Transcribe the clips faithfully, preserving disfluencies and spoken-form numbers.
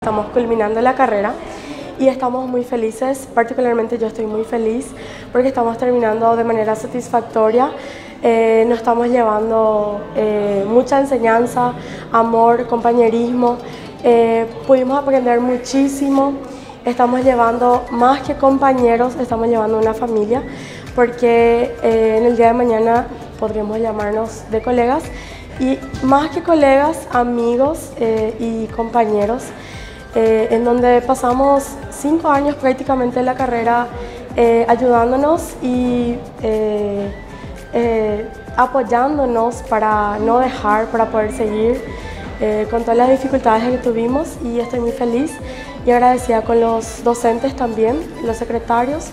Estamos culminando la carrera y estamos muy felices, particularmente yo estoy muy feliz porque estamos terminando de manera satisfactoria. Eh, nos estamos llevando eh, mucha enseñanza, amor, compañerismo, eh, pudimos aprender muchísimo, estamos llevando más que compañeros, estamos llevando una familia, porque eh, en el día de mañana podremos llamarnos de colegas y más que colegas, amigos eh, y compañeros. Eh, en donde pasamos cinco años prácticamente en la carrera eh, ayudándonos y eh, eh, apoyándonos para no dejar, para poder seguir eh, con todas las dificultades que tuvimos, y estoy muy feliz y agradecida con los docentes también, los secretarios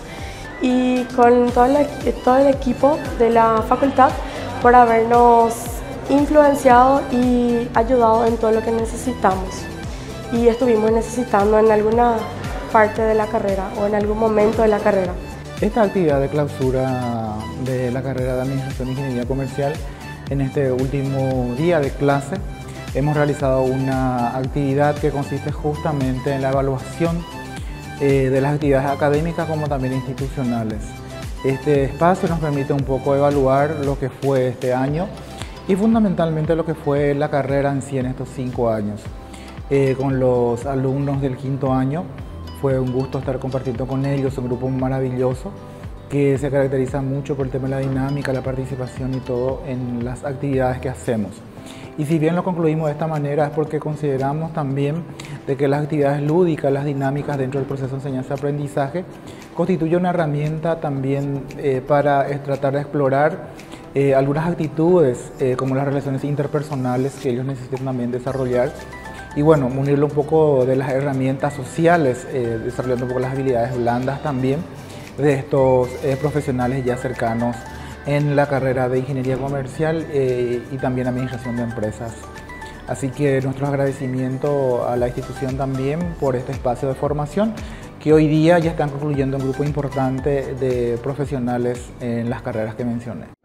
y con todo el, todo el equipo de la facultad por habernos influenciado y ayudado en todo lo que necesitamos y estuvimos necesitando en alguna parte de la carrera o en algún momento de la carrera. Esta actividad de clausura de la carrera de Administración e Ingeniería Comercial, en este último día de clase, hemos realizado una actividad que consiste justamente en la evaluación eh, de las actividades académicas como también institucionales. Este espacio nos permite un poco evaluar lo que fue este año y fundamentalmente lo que fue la carrera en sí en estos cinco años. Eh, con los alumnos del quinto año fue un gusto estar compartiendo con ellos, un grupo maravilloso que se caracteriza mucho por el tema de la dinámica, la participación y todo en las actividades que hacemos. Y si bien lo concluimos de esta manera es porque consideramos también de que las actividades lúdicas, las dinámicas dentro del proceso de enseñanza-aprendizaje constituye una herramienta también eh, para eh, tratar de explorar eh, algunas actitudes eh, como las relaciones interpersonales que ellos necesitan también desarrollar. Y bueno, unirlo un poco de las herramientas sociales, eh, desarrollando un poco las habilidades blandas también de estos eh, profesionales ya cercanos en la carrera de Ingeniería Comercial eh, y también Administración de Empresas. Así que nuestro agradecimiento a la institución también por este espacio de formación que hoy día ya están concluyendo un grupo importante de profesionales en las carreras que mencioné.